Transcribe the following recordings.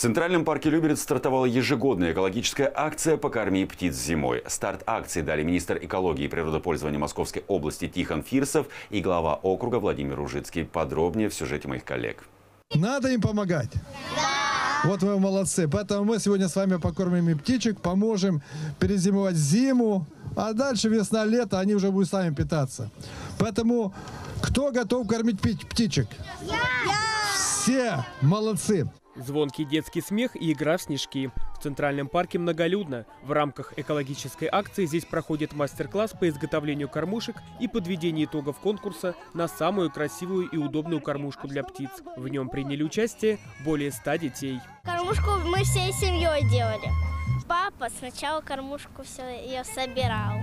В Центральном парке Люберец стартовала ежегодная экологическая акция «Покорми птиц зимой». Старт акции дали министр экологии и природопользования Московской области Тихон Фирсов и глава округа Владимир Ужицкий. Подробнее в сюжете моих коллег. Надо им помогать. Да. Вот вы молодцы. Поэтому мы сегодня с вами покормим и птичек, поможем перезимовать зиму, а дальше весна-лето они уже будут сами питаться. Поэтому кто готов кормить птичек? Я! Все молодцы. Звонкий детский смех и игра в снежки. В Центральном парке многолюдно. В рамках экологической акции здесь проходит мастер-класс по изготовлению кормушек и подведению итогов конкурса на самую красивую и удобную кормушку для птиц. В нем приняли участие более 100 детей. Кормушку мы всей семьей делали. Папа сначала кормушку ее собирал.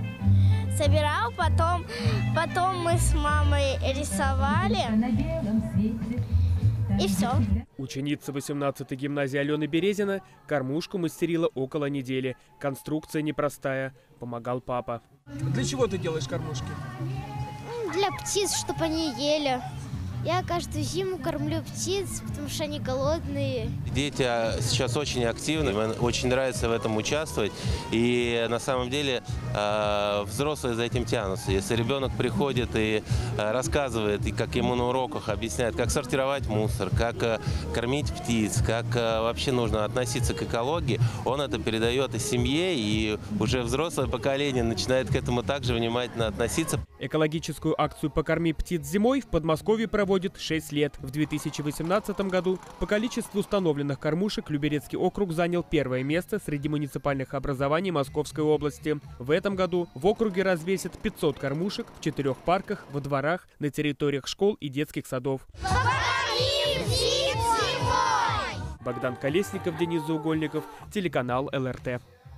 Потом мы с мамой рисовали. И все. Ученица 18-й гимназии Алена Березина кормушку мастерила около недели. Конструкция непростая. Помогал папа. Для чего ты делаешь кормушки? Для птиц, чтобы они ели. Я каждую зиму кормлю птиц, потому что они голодные. Дети сейчас очень активны, очень нравится в этом участвовать. И на самом деле взрослые за этим тянутся. Если ребенок приходит и рассказывает, и как ему на уроках объясняют, как сортировать мусор, как кормить птиц, как вообще нужно относиться к экологии, он это передает и семье, и уже взрослое поколение начинает к этому также внимательно относиться. Экологическую акцию «Покорми птиц зимой» в Подмосковье проводит 6 лет. В 2018 году по количеству установленных кормушек Люберецкий округ занял первое место среди муниципальных образований Московской области. В этом году в округе развесят 500 кормушек в 4 парках, во дворах, на территориях школ и детских садов. Покорми птиц зимой! Богдан Колесников, Денис Заугольников, телеканал ЛРТ.